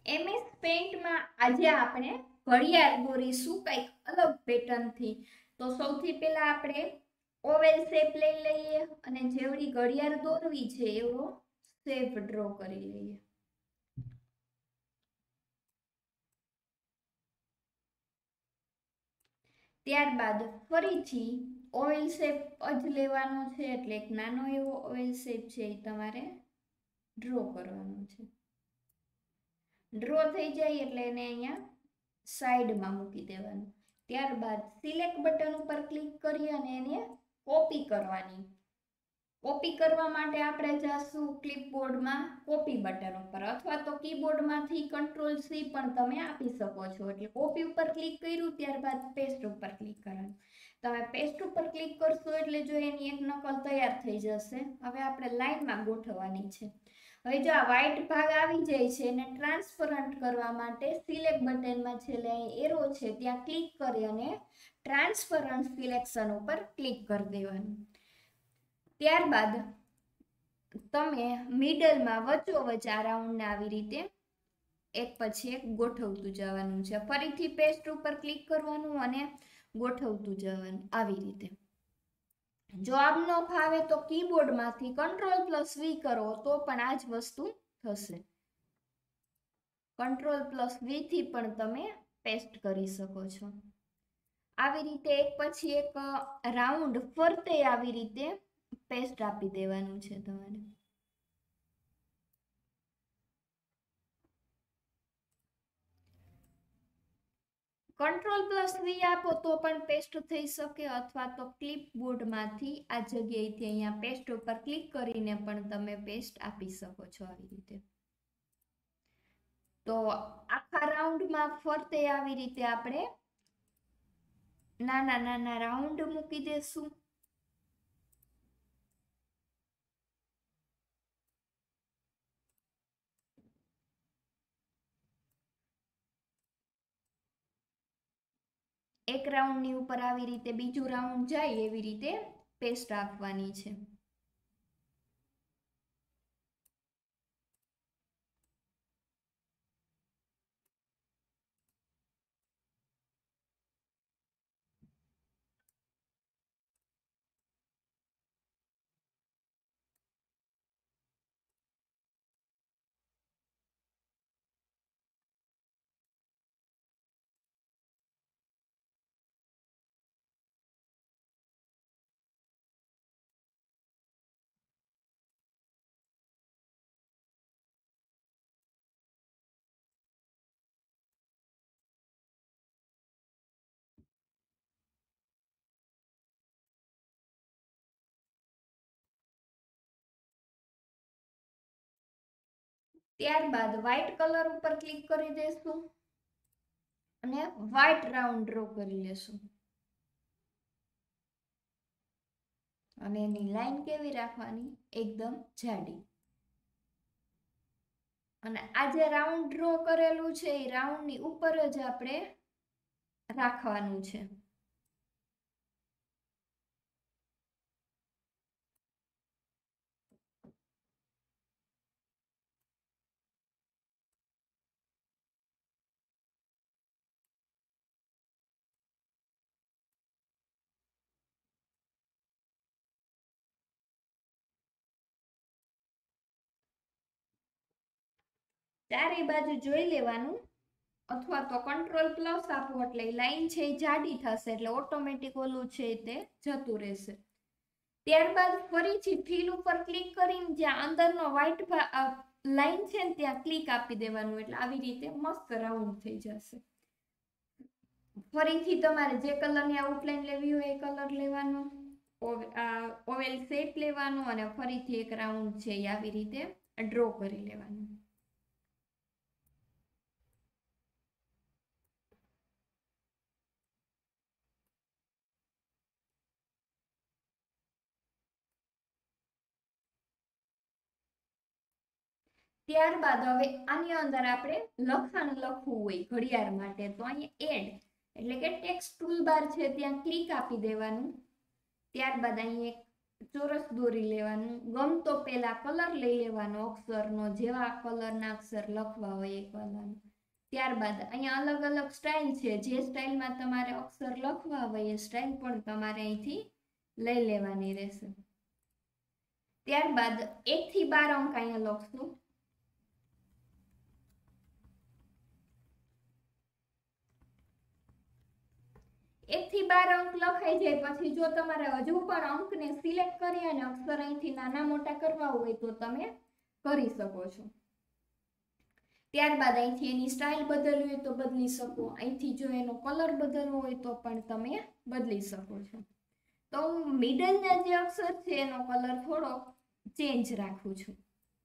MS paint માં આજે આપણે ઘડિયાળ દોરીશું કંઈક અલગ પેટર્ન થી। તો સૌથી પહેલા આપણે ઓવેલ શેપ લઈ લઈએ અને જેવડી ઘડિયાળ દોરવી છે એવો શેપ ડ્રો કરી લઈએ। ત્યારબાદ ફરીથી ઓવેલ શેપ જ લેવાનો છે, એટલે એક નાનો એવો ઓવેલ શેપ છે એ તમારે ડ્રો કરવાનો છે। ડ્રો થઈ જાય એટલે એને અહીંયા સાઈડમાં મૂકી દેવાનું। ત્યારબાદ સિલેક્ટ બટન ઉપર ક્લિક કરી અને એને કોપી કરવાની। કોપી કરવા માટે આપણે જઈશું ક્લિપબોર્ડમાં કોપી બટન ઉપર, અથવા તો કીબોર્ડમાંથી Ctrl C પણ તમે આપી શકો છો। એટલે કોપી ઉપર ક્લિક કર્યું, ત્યારબાદ પેસ્ટ ઉપર ક્લિક કરવાનું। તમે પેસ્ટ ઉપર ક્લિક કરશો એટલે જો એની એક નકલ તૈયાર થઈ જશે। હવે આપણે લાઈનમાં ગોઠવવાની છે। હવે જો આ વ્હાઈટ ભાગ આવી જાય છે એને ટ્રાન્સપરન્ટ કરવા માટે સિલેક્ટ બટનમાં છેલ્લે એરો છે ત્યાં ક્લિક કરી અને ટ્રાન્સપરન્ટ સિલેક્શન ઉપર ક્લિક કરી દેવાનું। ત્યારબાદ તમે મિડલમાં વચ્ચોવચ્ચ આ રાઉન્ડને આવી રીતે એક પછી એક ગોઠવતું જવાનું છે। ફરીથી પેસ્ટ ઉપર ક્લિક કરવાનું અને ગોઠવતું જવાનું આવી રીતે। જો આમ ન ફાવે તો કીબોર્ડમાંથી Ctrl+V કરો તો પણ આ જ વસ્તુ થશે। Ctrl+V થી પણ તમે પેસ્ટ કરી શકો છો। આવી રીતે એક પછી એક રાઉન્ડ ફરતે આવી રીતે પેસ્ટ આપી દેવાનું છે તમારે। Ctrl+V આપો તો પણ પેસ્ટ થઈ શકે, અથવા તો ક્લિપબોર્ડમાંથી આ જગ્યાએથી અહીંયા પેસ્ટ ઉપર ક્લિક કરીને પણ તમે પેસ્ટ આપી શકો છો આવી રીતે। તો આખા રાઉન્ડમાં ફરતે આવી રીતે આપણે નાના નાના રાઉન્ડ મૂકી દેશું। એક રાઉન્ડની ઉપર આવી રીતે બીજું રાઉન્ડ જાય એવી રીતે પેસ્ટ આપવાની છે। ત્યારબાદ વ્હાઈટ કલર ઉપર ક્લિક કરી દેશું અને વ્હાઈટ રાઉન્ડ ડ્રો કરી લેશું। અને એની લાઈન કેવી રાખવાની? એકદમ જાડી। અને આ જે રાઉન્ડ ડ્રો કરેલું છે એ રાઉન્ડની ઉપર જ આપણે રાખવાનું છે। ચારે બાજુ જોઈ લેવાનું, અથવા તો Ctrl+ આપો એટલે લાઈન છે એ જાડી થશે, એટલે ઓટોમેટિક ઓલું છે તે જતું રહેશે। ત્યારબાદ ફરીથી ફિલ ઉપર ક્લિક કરીને જ્યાં અંદરનો વ્હાઈટ લાઈન છે ને ત્યાં ક્લિક આપી દેવાનું, એટલે આવી રીતે મસ્ત રાઉન્ડ થઈ જશે। ફરીથી તમારે જે કલરની આઉટલાઈન લેવી હોય એ કલર લેવાનો, ઓવેલ શેપ લેવાનું અને ફરીથી એક રાઉન્ડ છે એ આવી રીતે ડ્રો કરી લેવાનું। ત્યારબાદ હવે આની અંદર આપણે લખાણ લખવું હોય ઘડિયાળ માટે, તો અહીંયા એડ એટલે કે ટેક્સ્ટ ટૂલબાર છે ત્યાં ક્લિક આપી દેવાનું। ત્યારબાદ અહીં એક ચોરસ દોરી લેવાનું, ગમતો પેલા કલર લઈ લેવાનો અક્ષરનો, જેવા કલરના અક્ષર લખવા હોય એ કલર. ત્યારબાદ અહીંયા અલગ અલગ સ્ટાઇલ છે, જે સ્ટાઇલમાં તમારે અક્ષર લખવા હોય એ સ્ટાઇલ પણ તમારે અહીંથી લઈ લેવાની રહેશે. ત્યારબાદ 1 થી 12 અંક અહીંયા લખશું. 1 થી 12 અંક લખાઈ જાય પછી જો તમારે હજુ પણ અંકને સિલેક્ટ કરી અને અક્ષર અહીંથી નાના મોટા કરવા હોય તો તમે કરી શકો છો. ત્યારબાદ અહીંથી એની સ્ટાઇલ બદલવી હોય તો બદલી શકો, અહીંથી જો એનો કલર બદલવો હોય તો પણ તમે બદલી શકો છો. તો હું મિડલના જે અક્ષર છે એનો કલર થોડો ચેન્જ રાખું છું.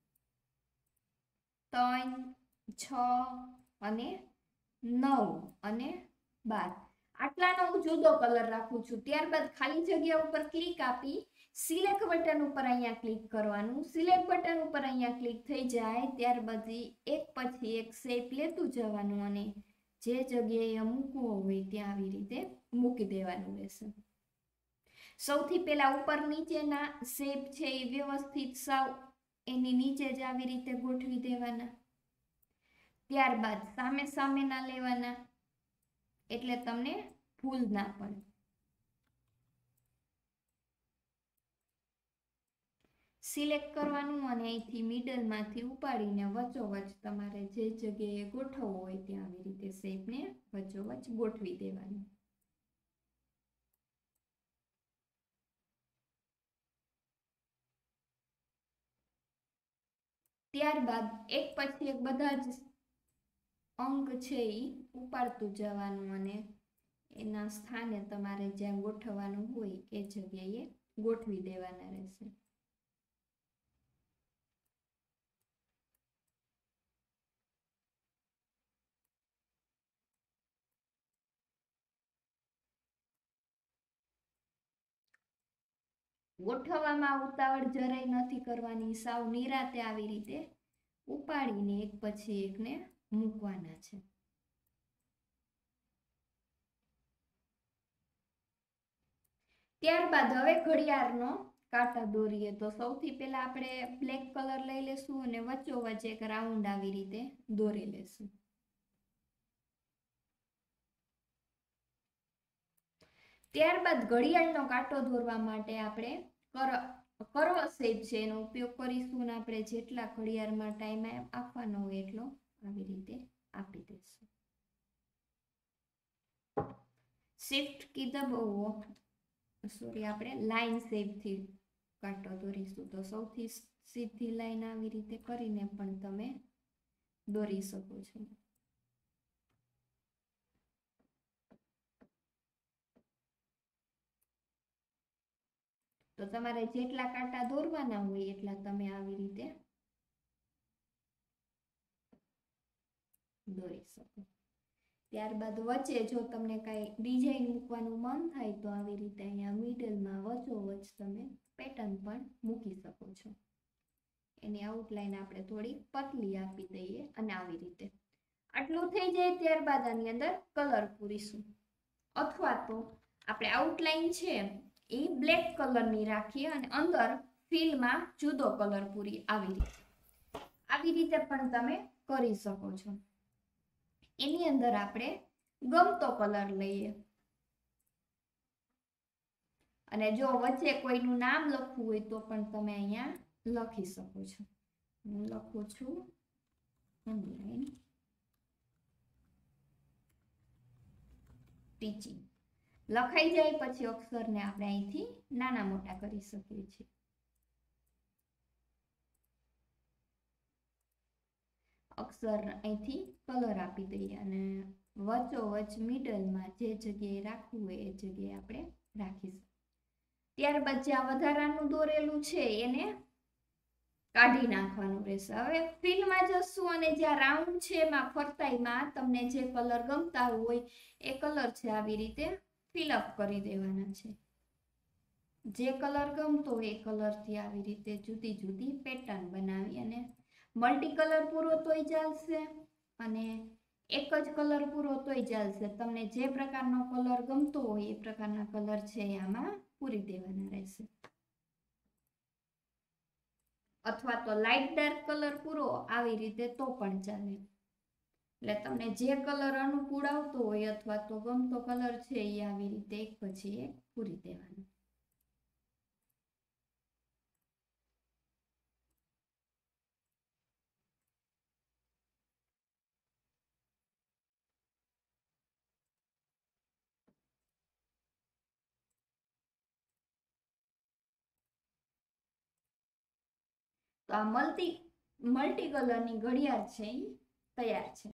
3, 6 અને 9 અને 12 આટલાનો હું જુદો કલર રાખું છું. ત્યારબાદ ખાલી જગ્યા ઉપર ક્લિક આપી સિલેક્ટ બટન ઉપર અહીંયા ક્લિક કરવાનું. સિલેક્ટ બટન ઉપર અહીંયા ક્લિક થઈ જાય ત્યારબાદ એક પછી એક શેપ લેતું જવાનું અને જે જગ્યાએ મૂકવો હોય ત્યાં આવી રીતે મૂકી દેવાનું રહેશે. સૌથી પહેલા ઉપર નીચેના શેપ છે એ વ્યવસ્થિત સાવ એની નીચે જ આવી રીતે ગોઠવી દેવાના. ત્યારબાદ સામે સામેના લેવાના એટલે તમને ભૂલ ના પડે. સિલેક્ટ કરવાનું અને અહીંથી મિડલમાંથી ઉપાડીને વચ્ચોવચ તમારે જે જગ્યાએ ગોઠવવો હોય ત્યાં આવી રીતે શેપને વચ્ચોવચ ગોઠવી દેવાનું. ત્યારબાદ એક પછી એક બધા જ અંક છે એ ઉપાડતું જવાનું અને એના સ્થાને તમારે જ્યાં ગોઠવવાનું હોય એ જગ્યાએ ગોઠવી દેવાના રહેશે. ગોઠવવામાં ઉતાવળ જરાય નથી કરવાની, સાવ નિરાતે આવી રીતે ઉપાડીને એક પછી એકને મૂકવાના છે. ત્યારબાદ હવે ઘડિયાળનો કાંટા દોરીએ તો સૌથી પહેલા આપણે બ્લેક કલર લઈ લેશું અને વચ્ચોવચ્ચ એક રાઉન્ડ આવી રીતે દોરી લેશું. ત્યારબાદ ઘડિયાળનો કાંટો દોરવા માટે આપણે કર્વ શેપ છે એનો ઉપયોગ કરીશું અને આપણે જેટલા ઘડિયાળમાં ટાઈમ આપવાનો હોય એટલો આવી રીતે આપી દઈશું. શિફ્ટ કી દબાવો, આપણે લાઈન શેપથી કાંટો દોરીશું તો સૌથી સીધી લાઈન આવી રીતે કરીને પણ તમે દોરી શકો છો. તો તમારે જેટલા કાંટા દોરવાના હોય એટલા તમે આવી રીતે દોરી શકો. ત્યારબાદ વચ્ચે જો તમને કાંઈ ડિઝાઇન મૂકવાનું મન થાય તો આવી રીતે અહીંયા મિડલમાં વચ્ચોવચ્ચ તમે પેટર્ન પણ મૂકી શકો છો. એની આઉટલાઈન આપણે થોડી પતલી આપી દઈએ અને આવી રીતે આટલું થઈ જાય ત્યારબાદ આની અંદર કલર પૂરીશું, અથવા તો આપણે આઉટલાઈન છે એ બ્લેક કલરની રાખીએ અને અંદર ફિલમાં જુદો કલર પૂરી આવી રીતે પણ તમે કરી શકો છો. એની અંદર આપણે ગમતો કલર લઈએ અને જો વચ્ચે કોઈનું નામ લખવું હોય તો પણ તમે અહીંયા લખી શકો છો. હું લખું છું ઓનલાઈન ટીચિંગ. લખાઈ જાય પછી અક્ષરને આપણે અહીંથી નાના મોટા કરી શકીએ છીએ. અક્ષર અહીંથી કલર આપી દઈએ અને વચ્ચોવચ્ચ મિડલમાં જે જગ્યાએ રાખવું હોય એ જગ્યાએ આપણે રાખીશું. ત્યારબાદ જ્યાં વધારાનું દોરેલું છે એને કાઢી નાખવાનું રહેશે. હવે ફિલમાં જશું અને જ્યાં રાઉન્ડ છે એમાં ફરતાઈમાં તમને જે કલર ગમતા હોય એ કલર છે આવી રીતે ફિલઅપ કરી દેવાના છે. જે કલર ગમતો હોય એ કલરથી આવી રીતે જુદી જુદી પેટર્ન બનાવી અને મલ્ટી કલર પૂરો તોય ચાલશે અને એક જ કલર પૂરો તોય ચાલશે. તમને જે પ્રકારનો કલર ગમતો હોય એ પ્રકારના કલર છે આમાં પૂરી દેવાના રહેશે. અથવા તો લાઇટ ડાર્ક કલર પૂરો આવી રીતે તો પણ ચાલે. એટલે તમને જે કલર અનુકૂળ આવતો હોય અથવા તો ગમતો કલર છે એ આવી રીતે એક પછી એક પૂરી દેવાનો. તો આ મલ્ટી કલરની ઘડિયાળ છે એ તૈયાર છે.